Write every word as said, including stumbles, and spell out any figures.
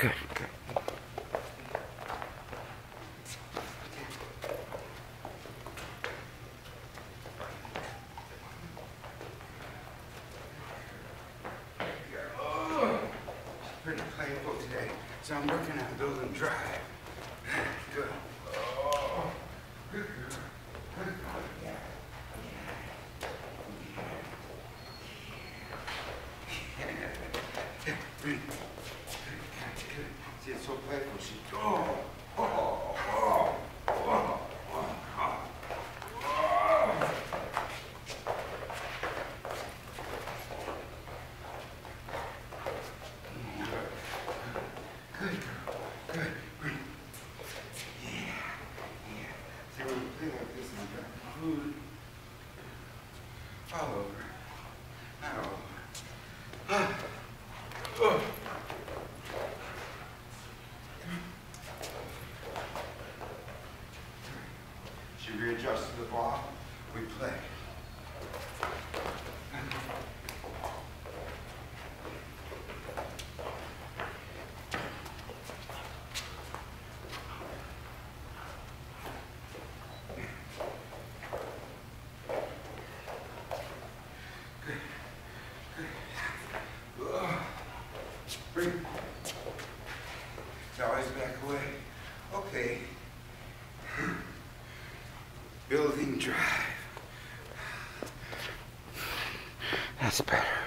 Good, good. Pretty playful today, so I'm working on building drive. Good. Oh, good girl. Good girl. Yeah. Yeah. Good. Good. See, it's so playful. She. Oh. Oh. Oh. Oh. Oh. Oh. Good girl. Good. Good. Yeah. Yeah. See, when we play like this and I got food all over. Not all over. Ah. Oh. She readjusts to the ball. We play. Bring. It's always back away. Okay. Building drive. That's better.